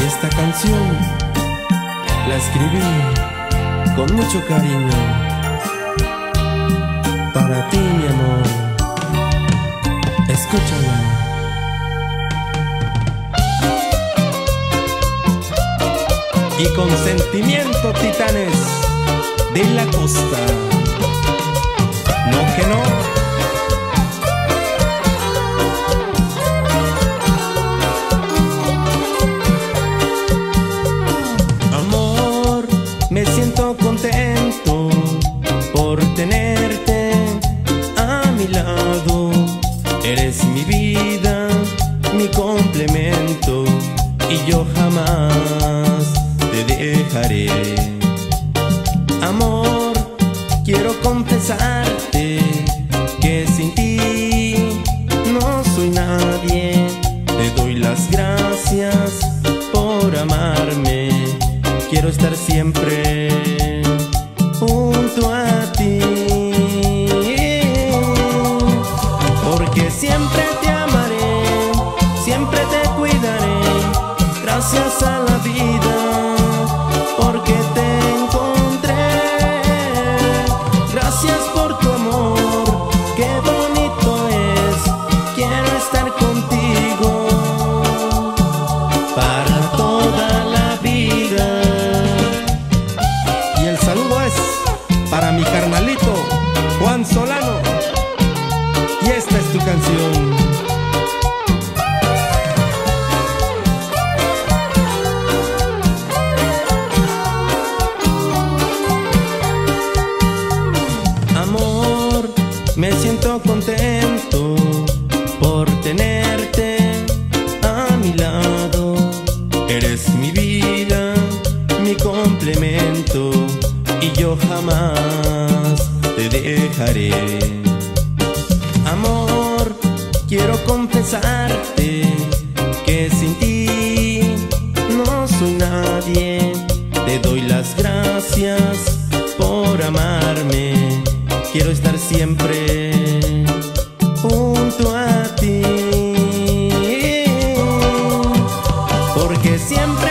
Esta canción la escribí con mucho cariño para ti, mi amor. Escúchala. Y con sentimiento, titanes de la costa. No que no. Me siento contento por tenerte a mi lado. Eres mi vida, mi complemento, y yo jamás te dejaré. Amor, quiero confesarte que sin ti no soy nadie. Te doy las gracias por amarme. Quiero estar siempre junto a ti, porque siempre te amaré, siempre te cuidaré. Gracias a la vida, porque te encontré. Gracias por tu amor, qué bonito es. Quiero estar contigo para toda la vida. Para mi carnalito Juan Solano, y esta es tu canción. Amor, me siento contento por tenerte a mi lado. Eres mi vida, mi complemento, y yo jamás te dejaré. Amor, quiero confesarte que sin ti no soy nadie. Te doy las gracias por amarme. Quiero estar siempre junto a ti, porque siempre